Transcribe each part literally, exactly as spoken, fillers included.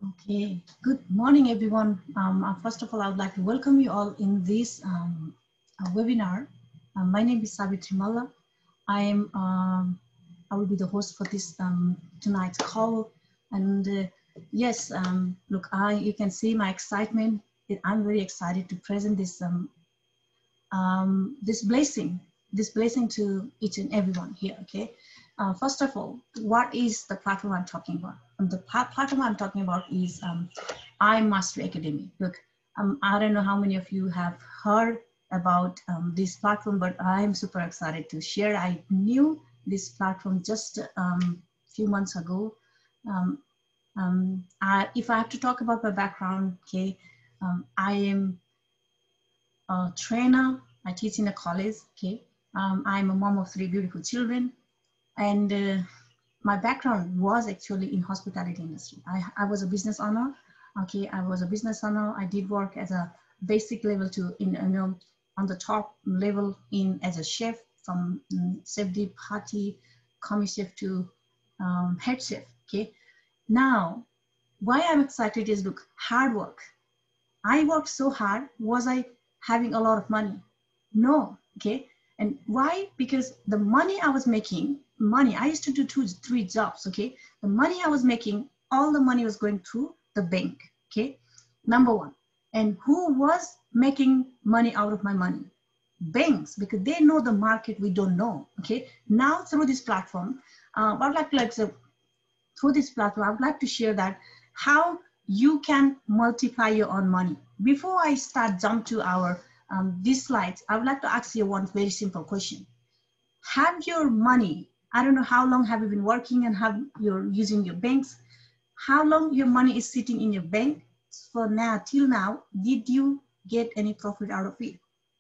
Okay, good morning, everyone. Um, uh, first of all, I would like to welcome you all in this um, uh, webinar. Uh, my name is Savitri Malla. I am. Um, I will be the host for this um, tonight's call. And uh, yes, um, look, I you can see my excitement. I'm very excited to present this um, um, this blessing, this blessing to each and everyone here. Okay. Uh, first of all, what is the platform I'm talking about? And the platform I'm talking about is um, iMastery Academy. Look, um, I don't know how many of you have heard about um, this platform, but I'm super excited to share. I knew this platform just a um, few months ago. Um, um, I, if I have to talk about my background, okay, um, I am a trainer. I teach in a college, okay. Um, I'm a mom of three beautiful children. And uh, my background was actually in hospitality industry. I, I was a business owner. Okay, I was a business owner. I did work as a basic level to in you know on the top level in as a chef from um, chef de partie, commis chef to um, head chef. Okay, now why I'm excited is look, hard work. I worked so hard. Was I having a lot of money? No. Okay. And why? Because the money I was making, money, I used to do two, three jobs. Okay. The money I was making, all the money was going through the bank. Okay. Number one. And who was making money out of my money? Banks, because they know the market we don't know. Okay. Now through this platform, uh, I'd like to like so through this platform, I would like to share that how you can multiply your own money. Before I start jump to our um, these slides, I would like to ask you one very simple question. Have your money, I don't know how long have you been working and have you're using your banks, how long your money is sitting in your bank for now, till now, did you get any profit out of it?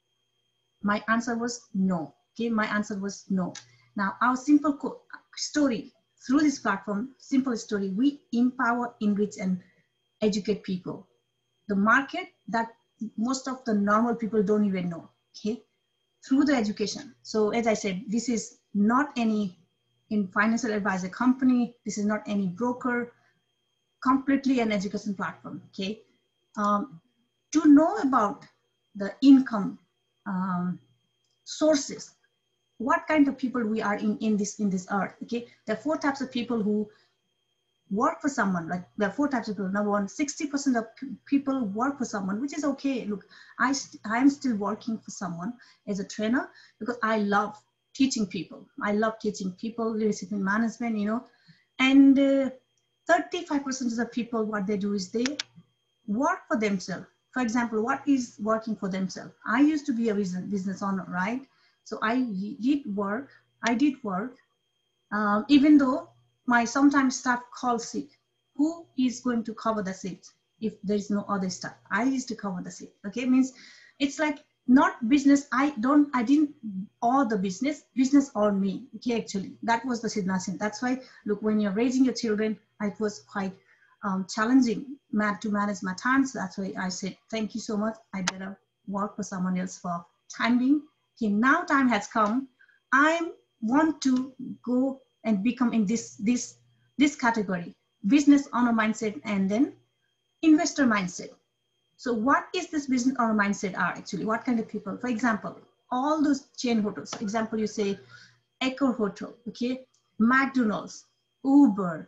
My answer was no. Okay, my answer was no. Now, our simple story through this platform, simple story, we empower, enrich, and educate people. The market that most of the normal people don't even know, okay, through the education. So as I said, this is not any in financial advisor company. This is not any broker, completely an education platform, okay. Um, to know about the income um, sources, what kind of people we are in, in this in this earth, okay. There are four types of people who work for someone. Like there are four types of people. Number one, sixty percent of people work for someone, which is okay. Look, I I'm still working for someone as a trainer because I love teaching people. I love teaching people leadership and management, you know. And uh, thirty-five percent of the people, what they do is they work for themselves. For example, what is working for themselves? I used to be a business, business owner, right? So I did work, I did work, um, even though my sometimes staff calls sick. Who is going to cover the sick if there is no other staff? I used to cover the sick, okay? Means it's like not business, I don't, I didn't owe the business, business owed me, okay, actually. That was the Siddhanath. That's why, look, when you're raising your children, it was quite um, challenging to manage my time. So that's why I said, thank you so much. I better work for someone else for time being. Okay, now time has come. I want to go and become in this this this category, business owner mindset and then investor mindset. So what is this business owner mindset are actually? What kind of people? For example, all those chain hotels. Example, you say Accor Hotel, okay, McDonald's, Uber.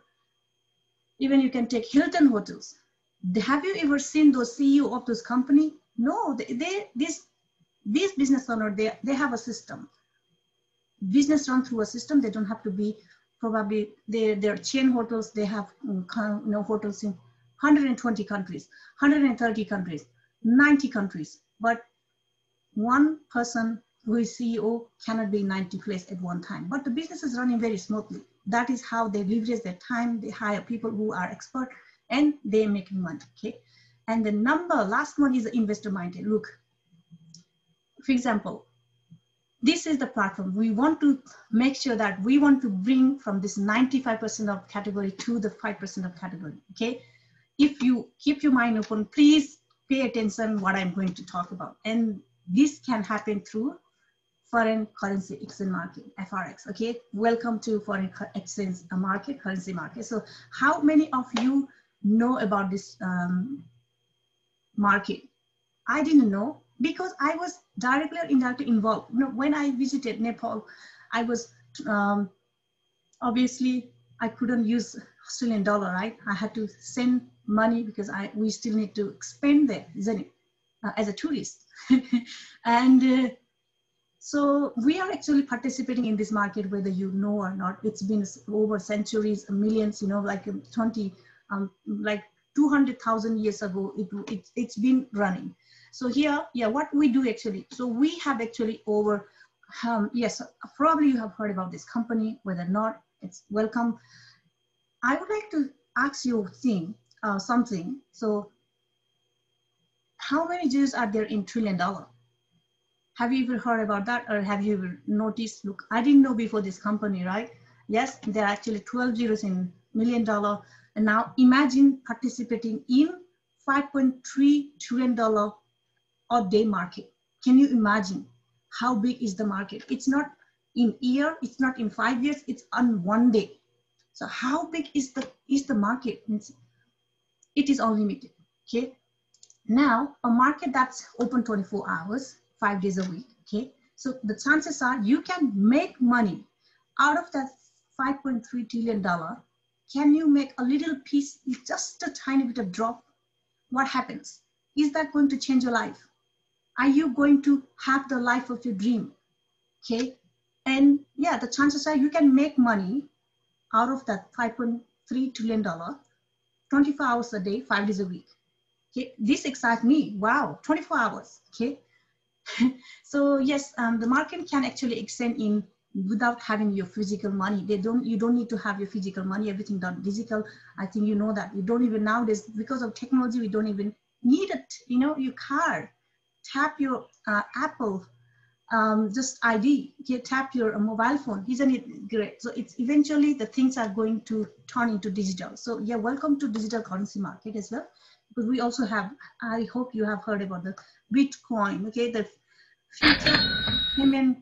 Even you can take Hilton Hotels. Have you ever seen those C E O of those company? No, they, they this this business owner, they, they have a system. Business run through a system. They don't have to be probably they they're chain hotels. They have you know hotels in one hundred twenty countries, one hundred thirty countries, ninety countries. But one person who is C E O cannot be in ninety places at one time. But the business is running very smoothly. That is how they leverage their time. They hire people who are expert and they're making money. Okay. And the number last one is the investor minded. Look, for example, this is the platform. We want to make sure that we want to bring from this ninety-five percent of category to the five percent of category, okay? If you keep your mind open, please pay attention what I'm going to talk about. And this can happen through foreign currency exchange market, F R X, okay? Welcome to foreign exchange market, currency market. So how many of you know about this um, market? I didn't know because I was directly or indirectly involved. You know, when I visited Nepal, I was um, obviously I couldn't use Australian dollar, right? I had to send money because I we still need to spend there, isn't it? Uh, as a tourist, and uh, so we are actually participating in this market, whether you know or not. It's been over centuries, millions, you know, like twenty, um, like two hundred thousand years ago, it, it, it's been running. So here, yeah, what we do actually, so we have actually over, um, yes, probably you have heard about this company, whether or not, it's welcome. I would like to ask you thing, uh, something. So how many Jews are there in trillion dollar? Have you ever heard about that, or have you ever noticed? Look, I didn't know before this company, right? Yes, there are actually twelve zeros in million dollar. And now imagine participating in five point three trillion dollar a day market. Can you imagine how big is the market? It's not in year, it's not in five years, it's on one day. So how big is the is the market? It is unlimited. Okay. Now a market that's open twenty-four hours, five days a week. Okay. So the chances are you can make money out of that five point three trillion dollar. Can you make a little piece, just a tiny bit of drop? What happens? Is that going to change your life? Are you going to have the life of your dream? Okay. And yeah, the chances are you can make money out of that five point three trillion dollar, twenty-four hours a day, five days a week. Okay. This excites me. Wow, twenty-four hours. Okay. So yes, um, the market can actually extend in without having your physical money. They don't, you don't need to have your physical money, everything done digital. I think you know that. You don't even nowadays, because of technology, we don't even need it, you know, your card. Tap your uh, Apple, um, just I D, okay, tap your uh, mobile phone. Isn't it great? So it's eventually the things are going to turn into digital. So yeah, welcome to digital currency market as well. But we also have, I hope you have heard about the Bitcoin, okay, the future payment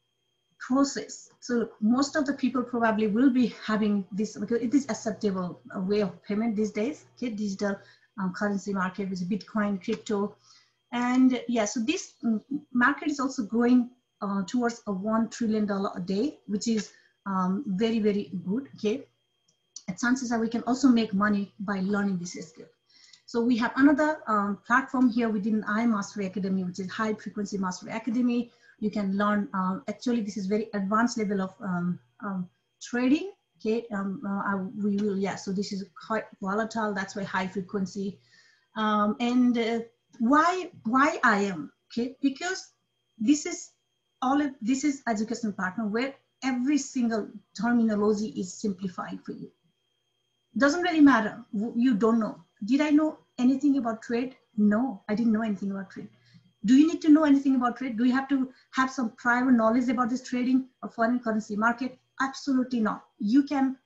process. So look, most of the people probably will be having this because it is acceptable uh, way of payment these days, okay, digital um, currency market with Bitcoin, crypto. And yeah, so this market is also growing uh, towards a one trillion dollar a day, which is um, very, very good, okay? And chances are we can also make money by learning this skill. So we have another um, platform here within iMastery Academy, which is High Frequency Mastery Academy. You can learn, um, actually this is very advanced level of um, um, trading, okay? Um, uh, I, we will, yeah, so this is quite volatile, that's why high frequency. Um, and uh, why why I am, okay? Because this is all of, this is education partner where every single terminology is simplified for you. Doesn't really matter, you don't know. Did I know anything about trade? No, I didn't know anything about trade. Do you need to know anything about trade? Do you have to have some prior knowledge about this trading or foreign currency market? Absolutely not. You can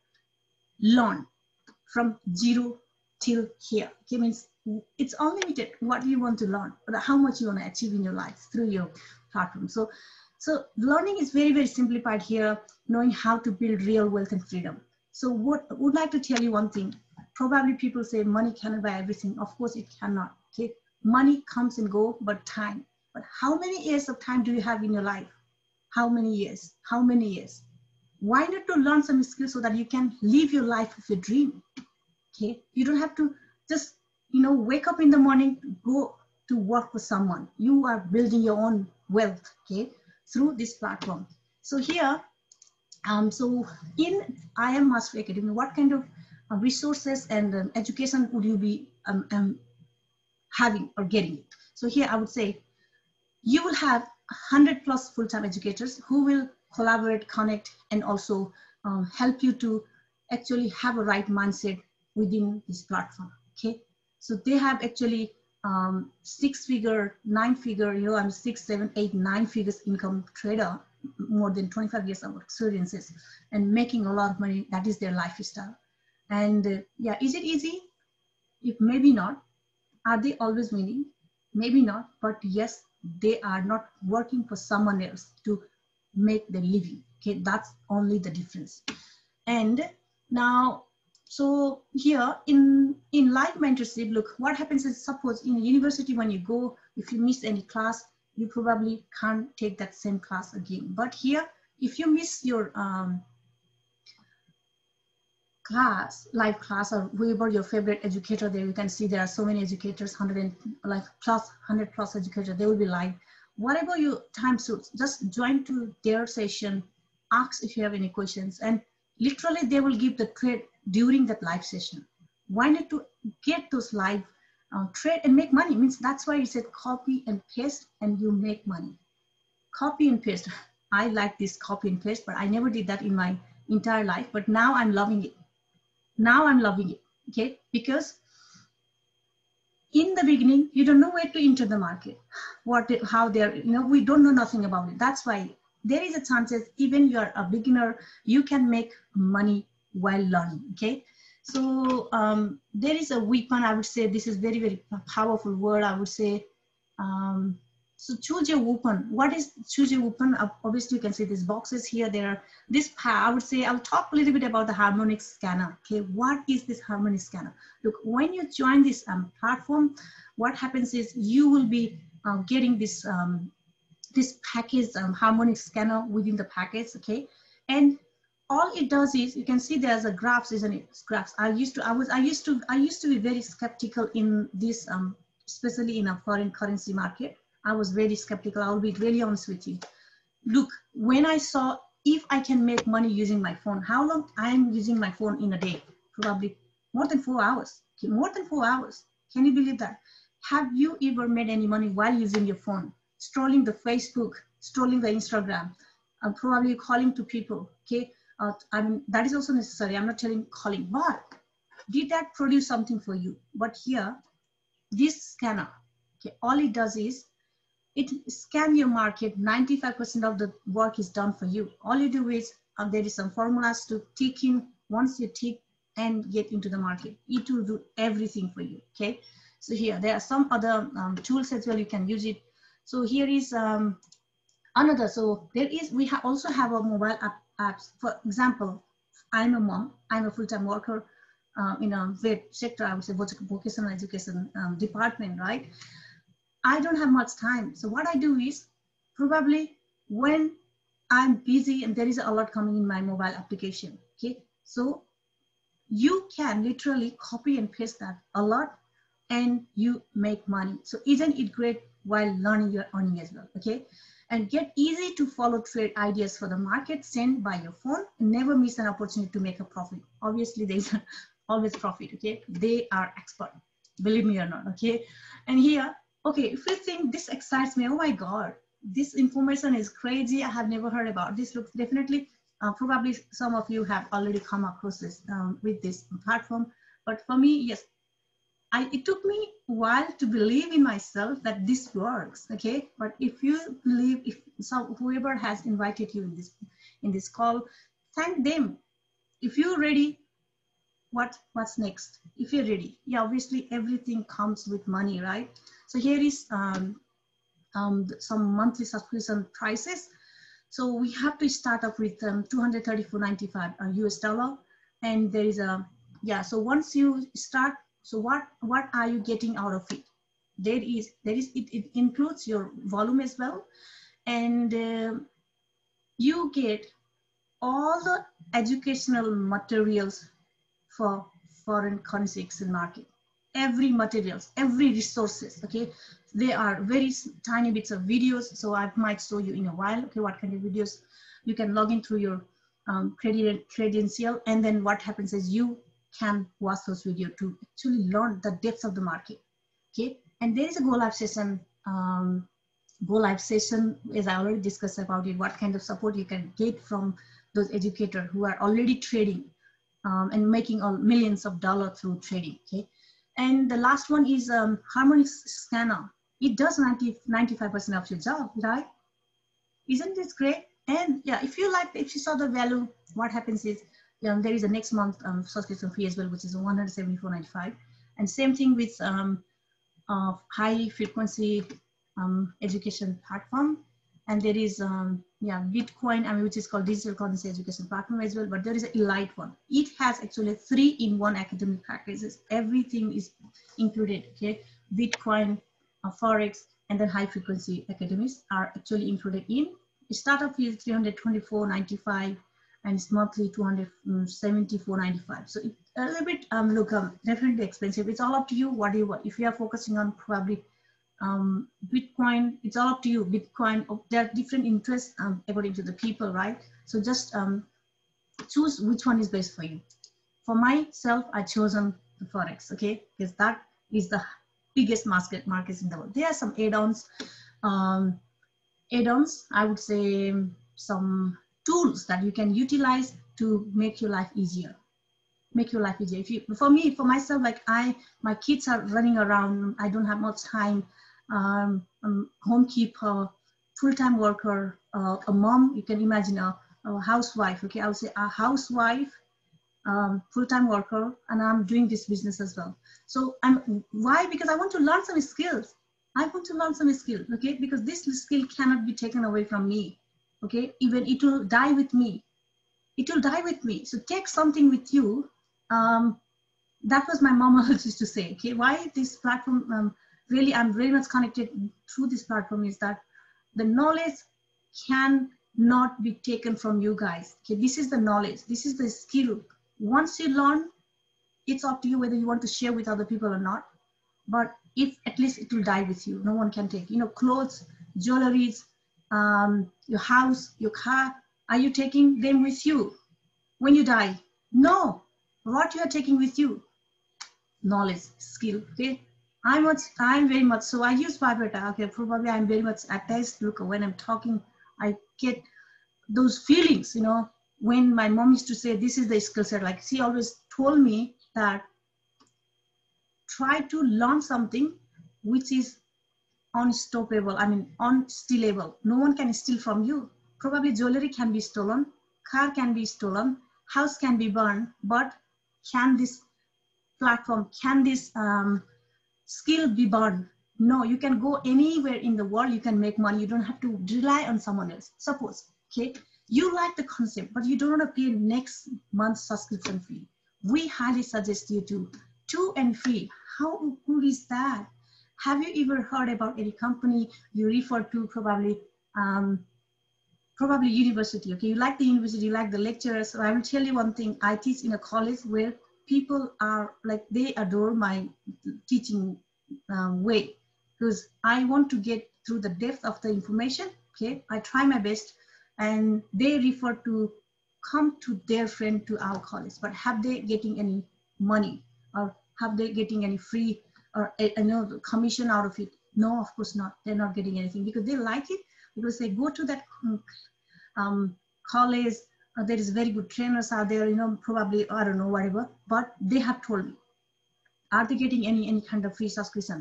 learn from zero till here. Okay, means it's unlimited what you want to learn, or how much you want to achieve in your life through your platform. So, so learning is very, very simplified here, knowing how to build real wealth and freedom. So what I would like to tell you one thing. Probably people say money cannot buy everything. Of course it cannot, okay? Money comes and go, but time. But how many years of time do you have in your life? How many years? How many years? Why not to learn some skills so that you can live your life of your dream? Okay, you don't have to just, you know, wake up in the morning, go to work for someone. You are building your own wealth, okay, through this platform. So here, um, so in iMastery Academy, what kind of uh, resources and um, education would you be um, um, having or getting? So here I would say, you will have one hundred plus full-time educators who will collaborate, connect, and also um, help you to actually have a right mindset within this platform, okay? So they have actually um, six figure, nine figure, you know, I'm six, seven, eight, nine figures income trader, more than twenty-five years of experiences and making a lot of money. That is their lifestyle. And uh, yeah, is it easy? If maybe not. Are they always winning? Maybe not, but yes, they are not working for someone else to make the living, okay? That's only the difference. And now So here in, in live mentorship, look, what happens is, suppose in university when you go, if you miss any class, you probably can't take that same class again. But here, if you miss your um, class, live class, or whoever your favorite educator there, you can see there are so many educators, one hundred and like plus one hundred plus educators, they will be live. Whatever your time suits, just join to their session, ask if you have any questions, and literally they will give the trade during that live session. Why not to get those live uh, trade and make money? Means that's why it said copy and paste and you make money. Copy and paste. I like this copy and paste, but I never did that in my entire life, but now I'm loving it. Now I'm loving it, okay? Because in the beginning, you don't know where to enter the market, what, how they're, you know, we don't know nothing about it. That's why there is a chance that even you're a beginner, you can make money while learning, okay? So um, there is a weapon, I would say, this is very, very powerful word, I would say. Um, so choose your weapon. What is choose your weapon? Obviously, you can see these boxes here. There are this, I would say, I'll talk a little bit about the harmonic scanner. Okay, what is this harmonic scanner? Look, when you join this um, platform, what happens is you will be uh, getting this um, this package, um, harmonic scanner within the package. Okay, and all it does is, you can see there's a graphs, isn't it? It's graphs. I used to, I was, I used to, I used to be very skeptical in this, um, especially in a foreign currency market. I was very skeptical. I'll be really honest with you. Look, when I saw if I can make money using my phone, how long I'm using my phone in a day? Probably more than four hours. Okay, more than four hours. Can you believe that? Have you ever made any money while using your phone? Strolling the Facebook, strolling the Instagram, uh, probably calling to people, okay? Uh, I mean, that is also necessary. I'm not telling calling, but did that produce something for you? But here, this scanner, okay, all it does is, it scan your market. ninety-five percent of the work is done for you. All you do is, uh, there is some formulas to tick in. Once you tick and get into the market, it will do everything for you, okay? So here, there are some other um, tools as well, you can use it. So here is um, another, so there is, we ha also have a mobile app, apps. For example, I'm a mom, I'm a full-time worker uh, in a vet sector, I would say vocational education um, department, right? I don't have much time. So what I do is, probably when I'm busy and there is a lot coming in my mobile application, okay? So you can literally copy and paste that a lot and you make money. So isn't it great while learning, you're earning as well, okay? And get easy to follow trade ideas for the market sent by your phone. Never miss an opportunity to make a profit. Obviously there's always profit, okay? They are expert, believe me or not, okay? And here, okay, if you think this excites me, oh my God, this information is crazy, I have never heard about this. Looks definitely, uh, probably some of you have already come across this um, with this platform. But for me, yes, I, it took me a while to believe in myself that this works, okay? But if you believe, if some, whoever has invited you in this, in this call, thank them. If you're ready, what, what's next? If you're ready, yeah, obviously everything comes with money, right? So here is um, um, some monthly subscription prices. So we have to start off with um, two hundred thirty-four ninety-five uh, U S dollar. And there is a, yeah, so once you start, so what, what are you getting out of it? There is, there is, it, it includes your volume as well. And uh, you get all the educational materials for foreign currency exchange market. Every materials, every resources, okay? They are very tiny bits of videos. So I might show you in a while, okay, what kind of videos. You can log in through your um, credit credential, and then what happens is you can watch those videos to actually learn the depths of the market, okay? And there is a go live session, um, go live session, as I already discussed about it, what kind of support you can get from those educators who are already trading um, and making all millions of dollars through trading, okay? And the last one is um, harmonic scanner. It does ninety, ninety-five percent of your job, right? Isn't this great? And yeah, if you like, if you saw the value, what happens is, you know, there is a next month um, subscription fee as well, which is one hundred seventy-four ninety-five. And same thing with um, uh, high frequency um, education platform. And there is um, yeah, Bitcoin, I mean, which is called digital currency education platform as well, but there is an elite one. It has actually three in one academic packages. Everything is included, okay? Bitcoin, uh, Forex, and then high frequency academies are actually included in. The startup fee is three hundred twenty-four ninety-five, and it's monthly two hundred seventy-four ninety-five. So it's a little bit, um, look, um, definitely expensive. It's all up to you. What do you want? If you are focusing on probably um, Bitcoin, it's all up to you. Bitcoin, there are different interests um, according to the people, right? So just um, choose which one is best for you. For myself, I chosen the Forex, okay? Because that is the biggest market markets in the world. There are some add-ons, um, add-ons, I would say some tools that you can utilize to make your life easier. Make your life easier. If you, for me, for myself, like I, my kids are running around. I don't have much time. Um, I'm homekeeper, full-time worker, uh, a mom. You can imagine a, a housewife. Okay, I would say a housewife, um, full-time worker, and I'm doing this business as well. So I'm why? Because I want to learn some skills. I want to learn some skill. Okay, because this skill cannot be taken away from me. Okay, even it will die with me. It will die with me. So take something with you. Um, that was my mom always used to say, okay, why this platform, um, really, I'm very much connected through this platform is that the knowledge can not be taken from you guys. Okay, this is the knowledge, this is the skill. Once you learn, it's up to you whether you want to share with other people or not. But if at least it will die with you, no one can take, you know, clothes, jewelries, um, your house, your car, are you taking them with you when you die? No. What you are taking with you? Knowledge, skill. Okay, I'm much, I'm very much. So I use Vibrata. Okay, probably I'm very much attached. Look, when I'm talking, I get those feelings. You know, when my mom used to say, "This is the skill set," like she always told me that try to learn something which is unstoppable. I mean, unstealable. No one can steal from you. Probably jewelry can be stolen, car can be stolen, house can be burned, but can this platform, can this um, skill be burned? No, you can go anywhere in the world, you can make money. You don't have to rely on someone else. Suppose, okay, you like the concept, but you don't want to pay next month's subscription fee. We highly suggest you to two and free. How good is that? Have you ever heard about any company you refer to, probably um, probably university, okay? You like the university, you like the lecturers. So I will tell you one thing. I teach in a college where people are like, they adore my teaching um, way, because I want to get through the depth of the information, okay? I try my best, and they refer to come to their friend to our college, but have they getting any money, or have they getting any free or you know commission out of it? No, of course not. They're not getting anything because they like it, because they go to that um, college. Uh, there is very good trainers out there, you know, probably, I don't know, whatever, but they have told me, are they getting any any kind of free subscription?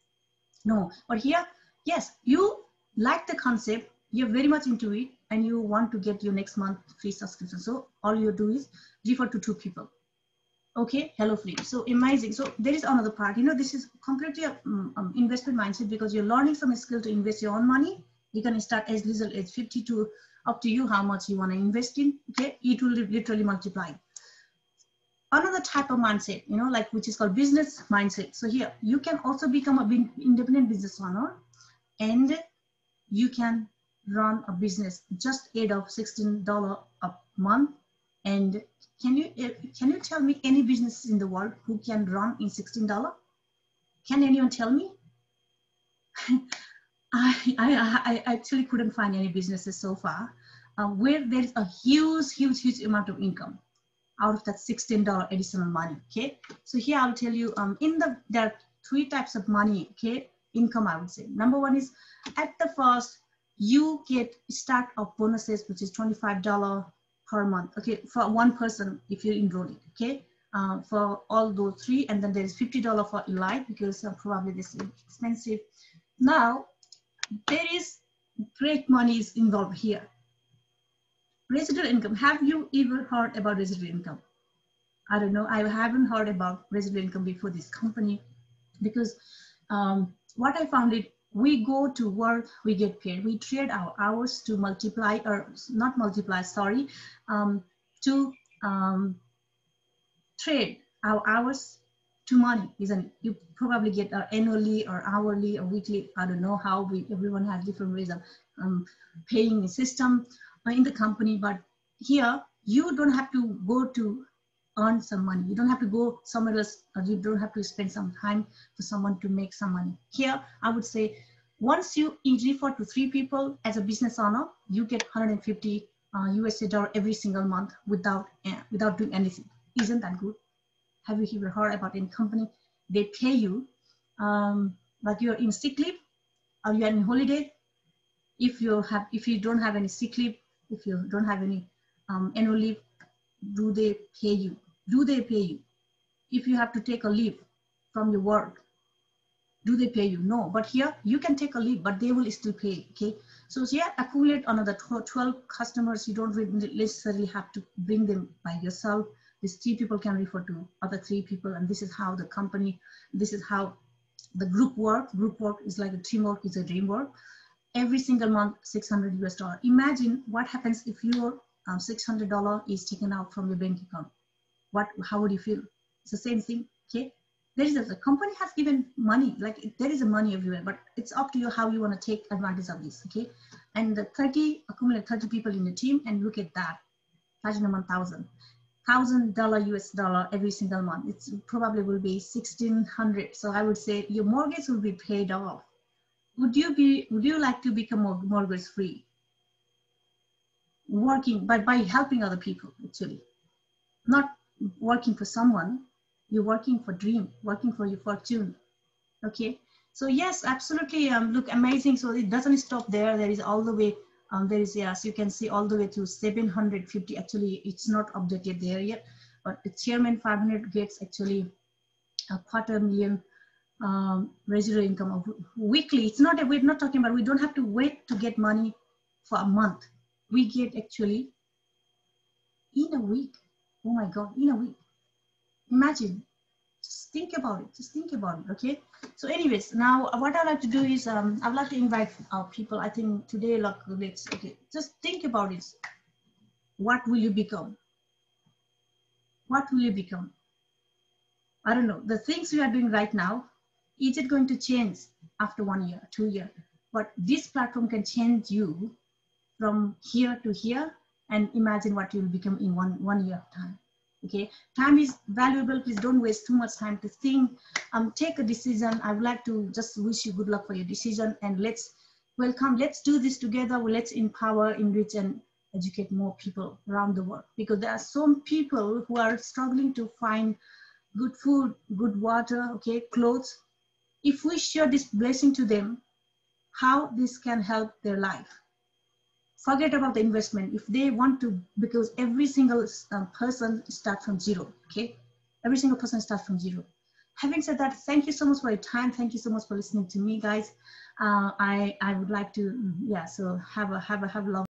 No. But here, yes, you like the concept, you're very much into it, and you want to get your next month free subscription. So all you do is refer to two people. Okay, hello free. So amazing. So there is another part, you know, this is completely a um, um, investment mindset, because you're learning some skill to invest your own money. You can start as little as fifty to up to you how much you want to invest in. Okay, it will literally multiply. Another type of mindset, you know, like which is called business mindset. So here you can also become a independent business owner, and you can run a business just aid of sixteen dollars a month. And can you can you tell me any businesses in the world who can run in sixteen dollars? Can anyone tell me? I, I, I actually couldn't find any businesses so far uh, where there is a huge, huge, huge amount of income out of that sixteen dollars additional money. Okay, so here I'll tell you um, in the there are three types of money. Okay, income, I would say. Number one is at the first you get start of bonuses, which is twenty-five dollars per month. Okay, for one person if you enroll it. Okay, uh, for all those three, and then there is fifty dollars for Elite, because uh, probably this is expensive. Now there is great money is involved here. Residual income. Have you ever heard about residual income? I don't know. I haven't heard about residual income before this company, because um, what I found it We go to work, we get paid. We trade our hours to multiply, or not multiply, sorry, um, to um, trade our hours to money, isn't it? You probably get uh, annually or hourly or weekly. I don't know how we, everyone has different ways of um, paying the system uh, in the company, but here you don't have to go to earn some money. You don't have to go somewhere else, or you don't have to spend some time for someone to make some money. Here, I would say, once you refer to three people as a business owner, you get one hundred fifty uh, U S dollar every single month without uh, without doing anything. Isn't that good? Have you ever heard about any company? They pay you, um, like you're in sick leave or you're in holiday. If you have, if you don't have any sick leave, if you don't have any um, annual leave, do they pay you? Do they pay you? If you have to take a leave from your work, do they pay you? No. But here you can take a leave, but they will still pay. Okay. So yeah, accumulate another twelve customers. You don't really necessarily have to bring them by yourself. These three people can refer to other three people, and this is how the company, this is how the group work. Group work is like a teamwork, is a dream work. Every single month, six hundred U S dollar. Imagine what happens if your um, six hundred dollar is taken out from your bank account. What, how would you feel? It's the same thing. Okay. There is a, the company has given money, like there is a money everywhere, but it's up to you how you want to take advantage of this. Okay. And the thirty, accumulate thirty people in the team, and look at that, one thousand. Thousand dollar U S dollar every single month. It's probably will be sixteen hundred. So I would say your mortgage will be paid off. Would you be? Would you like to become mortgage free? Working, but by helping other people, actually, not working for someone. You're working for dream, working for your fortune. Okay. So yes, absolutely. Um, look amazing. So it doesn't stop there. There is all the way. Um, there is, yes, you can see all the way to seven hundred fifty. Actually, it's not updated there yet, but the chairman five hundred gets actually a quarter million um, residual income of weekly. It's not, a, we're not talking about, we don't have to wait to get money for a month. We get actually in a week. Oh my God, in a week. Imagine, just think about it, just think about it, okay? So anyways, now what I'd like to do is, um, I'd like to invite our people, I think today, like, let's, okay, just think about it. What will you become? What will you become? I don't know, the things we are doing right now, is it going to change after one year, two years? But this platform can change you from here to here, and imagine what you'll become in one, one year of time. Okay, time is valuable. Please don't waste too much time to think. Um, take a decision. I would like to just wish you good luck for your decision, and let's welcome. Let's do this together. Let's empower, enrich, and educate more people around the world, because there are some people who are struggling to find good food, good water, okay, clothes. If we share this blessing to them, how this can help their life. Forget about the investment if they want to, because every single uh, person starts from zero, okay? Every single person starts from zero. Having said that, thank you so much for your time. Thank you so much for listening to me, guys. Uh, I, I would like to, yeah, so have a, have a, have a love.